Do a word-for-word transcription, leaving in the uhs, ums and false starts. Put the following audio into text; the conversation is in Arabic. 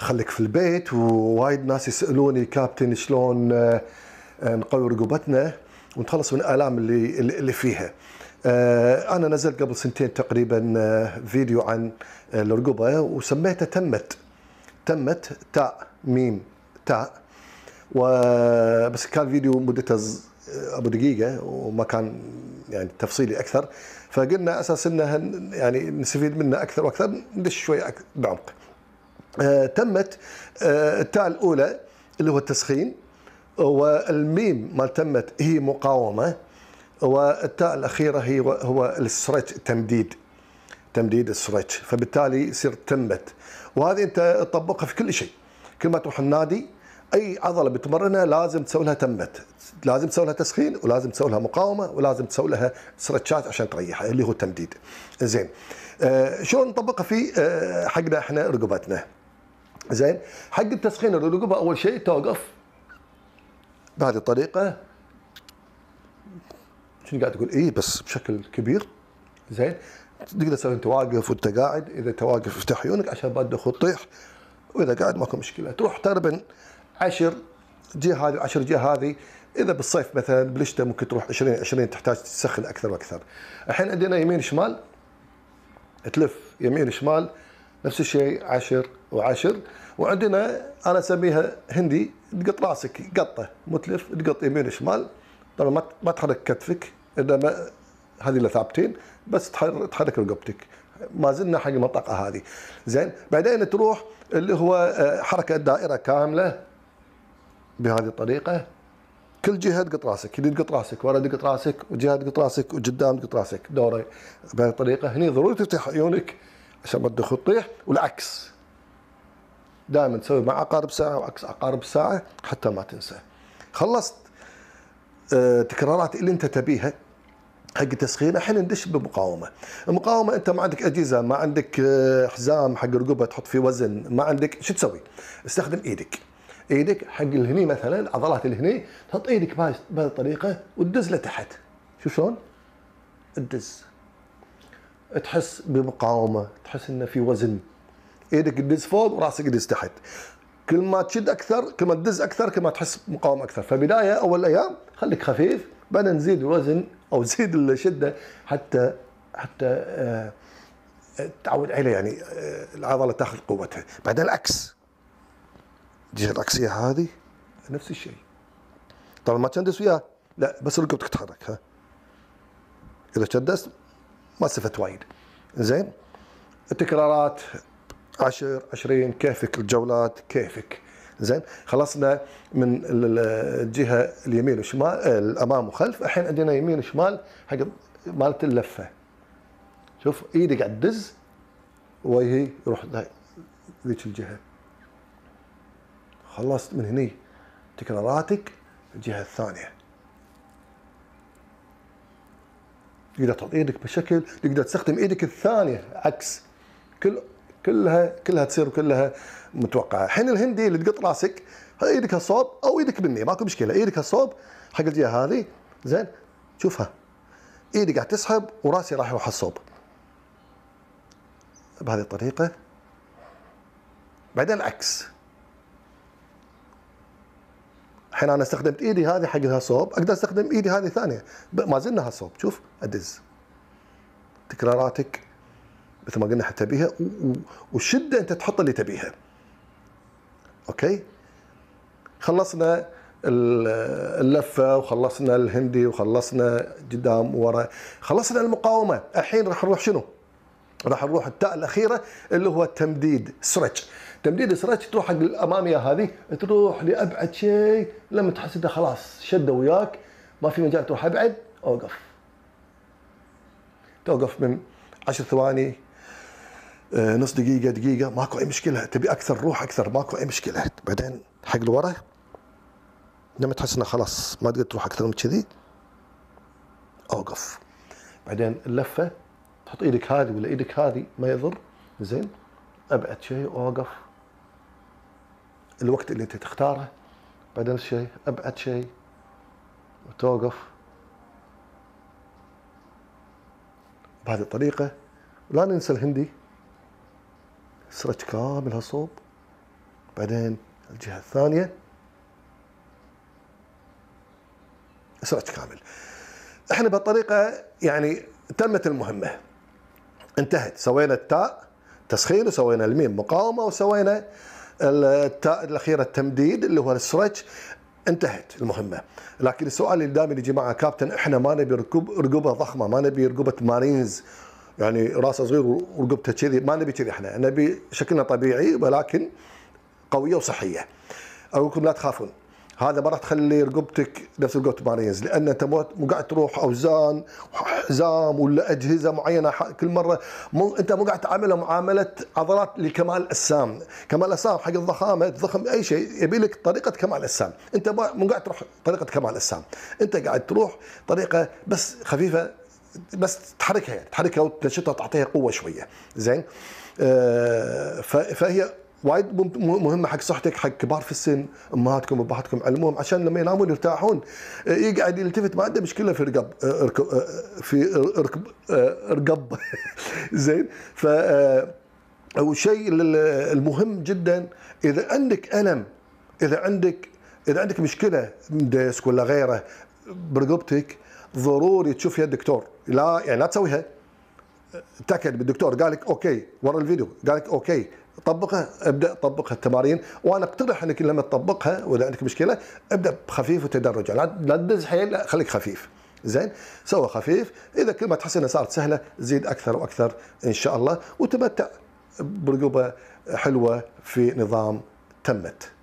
خليك في البيت. ووايد ناس يسالوني كابتن شلون نقوي رقبتنا ونتخلص من الالام اللي اللي فيها. انا نزلت قبل سنتين تقريبا فيديو عن الرقبه وسميته تمت تمت تاء ميم تاء، وبس كان فيديو مدته ابو دقيقه وما كان يعني تفصيلي اكثر، فقلنا اساس انه يعني نستفيد منه اكثر واكثر ندش شوي بعمق. آه تمت آه التاء الاولى اللي هو التسخين، والميم مال تمت هي مقاومه، والتاء الاخيره هي هو الستريتش التمديد تمديد الستريتش، فبالتالي يصير تمت. وهذه انت تطبقها في كل شيء، كل ما تروح النادي اي عضله بتمرنها لازم تسوي لها تمت، لازم تسوي لها تسخين ولازم تسوي لها مقاومه ولازم تسوي لها ستريتشات عشان تريحها اللي هو التمديد. زين آه شلون نطبقها في آه حقنا احنا رقبتنا؟ زين حق التسخين الرقبه اول شيء توقف بهذه الطريقه. شنو قاعد تقول؟ اي بس بشكل كبير. زين تقدر تسوي انت واقف وانت قاعد، اذا انت واقف افتح عيونك عشان ما تدخل تطيح، واذا قاعد ماكو مشكله. تروح تقريبا عشر جهه هذه وعشر جهه هذه. اذا بالصيف مثلا بالشتاء ممكن تروح عشرين عشرين، تحتاج تسخن اكثر واكثر. الحين عندنا يمين شمال، تلف يمين شمال نفس الشيء عشر وعشر. وعندنا انا اسميها هندي، تقط راسك قطه متلف، تقط يمين شمال. طبعا ما تحرك كتفك، انما هذه اللي ثابتين، بس تحرك رقبتك. ما زلنا حق المنطقه هذه. زين بعدين تروح اللي هو حركه الدائره كامله بهذه الطريقه. كل جهه تقط راسك، يمين تقط راسك، ورا تقط راسك، وجهه تقط راسك، وقدام تقط راسك، دوره بهذه الطريقه. هني ضروري تفتح عيونك عشان ما تدخل تطيح، والعكس دائما تسوي مع عقارب ساعه وعكس عقارب ساعه حتى ما تنسى. خلصت آه تكرارات اللي انت تبيها حق التسخين. الحين ندش بمقاومه. المقاومه انت ما عندك اجهزه، ما عندك حزام حق الرقبه تحط فيه وزن، ما عندك، شو تسوي؟ استخدم ايدك. ايدك حق الهني مثلا، عضلات الهني، تحط ايدك بهذه الطريقه وتدز لتحت. شو شلون؟ تدز، تحس بمقاومه، تحس انه في وزن. ايدك تدز فوق وراسك يدز تحت. كل ما تشد اكثر، كل ما تدز اكثر، كل ما تحس مقاومه اكثر. فبدايه اول ايام خليك خفيف، بعدين نزيد الوزن او زيد الشده حتى حتى آه تعود عليه، يعني آه العضله تاخذ قوتها. بعدين العكس، الجهه العكسيه هذه نفس الشيء. طبعا ما تشندس وياه، لا بس رقبتك تتحرك. ها اذا شدست ما استفدت وايد. زين التكرارات عشر عشرين كيفك، الجولات كيفك. زين خلصنا من الجهه اليمين والشمال، الامام وخلف. الحين عندنا يمين وشمال حق مالت اللفه. شوف ايدي قاعد تدز وجهي يروح ذيك الجهه. خلصت من هني تكراراتك الجهه الثانيه. تقدر تحط ايدك بشكل، تقدر تستخدم ايدك الثانيه عكس. كل كلها كلها تصير كلها متوقعه. الحين الهندي اللي تقط راسك، ايدك هالصوب او ايدك مني ماكو مشكله، ايدك هالصوب حق الجهه هذه. زين شوفها ايدي قاعد تسحب وراسي راح يروح الصوب بهذه الطريقه. بعدين العكس. الحين انا استخدمت ايدي هذه حق هالصوب، اقدر استخدم ايدي هذه ثانيه ما زلنا هالصوب. شوف ادز تكراراتك مثل ما قلنا تبيها، والشده انت تحط اللي تبيها. اوكي خلصنا اللفه وخلصنا الهندي وخلصنا قدام ورا، خلصنا المقاومه. الحين راح نروح شنو؟ راح نروح التاء الاخيره اللي هو التمديد ستريتش. تمديد الستريتش تروح حق الاماميه هذه، تروح لابعد شيء لما تحس انه خلاص شده وياك ما في مجال تروح ابعد، اوقف. توقف من عشر ثواني، نص دقيقة، دقيقة، ماكو أي مشكلة. تبي أكثر روح أكثر، ماكو أي مشكلة. بعدين حق لورا لما تحس إنه خلاص ما تقدر تروح أكثر من كذي، أوقف. بعدين اللفة تحط إيدك هذه ولا إيدك هذه ما يضر. زين أبعد شيء أوقف الوقت اللي أنت تختاره. بعدين شيء أبعد شيء وتوقف بهذه الطريقة. لا ننسى الهندي ستريتش كامل هالصوب بعدين الجهة الثانية استرتش كامل. احنا بهالطريقة يعني تمت المهمة، انتهت. سوينا التاء تسخين، وسوينا الميم مقاومة، وسوينا التاء الأخيرة التمديد اللي هو الستريتش. انتهت المهمة. لكن السؤال اللي دائما يجي معه كابتن، احنا ما نبي ركوب رقبة ضخمة، ما نبي رقبة مارينز يعني راسه صغير ورقبته كذي، ما نبي كذي، احنا نبي شكلنا طبيعي ولكن قوية وصحية. اقول لكم لا تخافون، هذا ما راح تخلي رقبتك نفس رقبة مارينز، لان انت مو قاعد تروح اوزان وحزام ولا اجهزه معينه كل مره، مو انت مو قاعد تعاملها معامله عضلات لكمال اجسام، كمال اجسام حق الضخامه تضخم اي شيء يبي لك طريقه كمال اجسام، انت مو قاعد تروح طريقه كمال اجسام، انت قاعد تروح طريقه بس خفيفه، بس تحركها يعني تحركها وتنشطها وتعطيها قوه شويه، زين؟ آه فهي وايد مهمه حق صحتك، حق كبار في السن، امهاتكم وابهاتكم علموهم عشان لما ينامون يرتاحون. يقعد يلتفت ما عنده مشكله في رقب في ركب رقب زين. ف والشيء المهم جدا، اذا عندك الم، اذا عندك اذا عندك مشكله ديسك ولا غيره برقبتك، ضروري تشوف يا الدكتور. لا يعني لا تسويها، تاكد بالدكتور قال لك اوكي ورا الفيديو، قال لك اوكي طبقها، ابدا طبقها التمارين. وانا اقترح انك لما تطبقها واذا عندك مشكله ابدا بخفيف وتدرجا، لا تدز حيل، لا خليك خفيف، زين؟ سوى خفيف، اذا كل ما تحس انها صارت سهله زيد اكثر واكثر ان شاء الله، وتمتع برقبه حلوه في نظام تمت.